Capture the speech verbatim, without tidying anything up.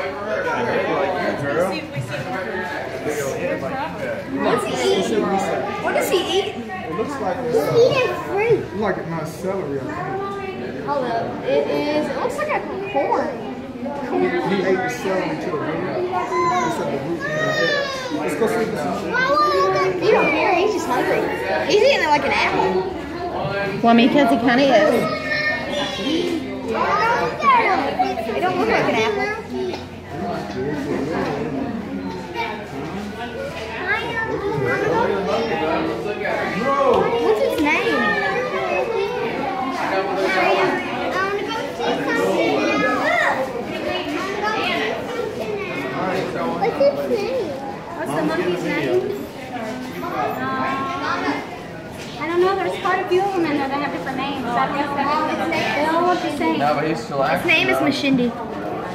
What's he eating? What is he eating? It looks like He's eating fruit. It's like not celery, I think. Hold up. It is. It looks like a corn. He ate the celery to the root. It's at the root. Let's go see this. You don't care. He's just hungry. He's eating it like an apple. Well, because he kind of is. It don't look like an apple. What's its name? What's its name? What's the monkey's name? I don't know. There's quite a few of them in there that have different names. I don't know if they all look the same. No, but he's still Its name is Mashindi.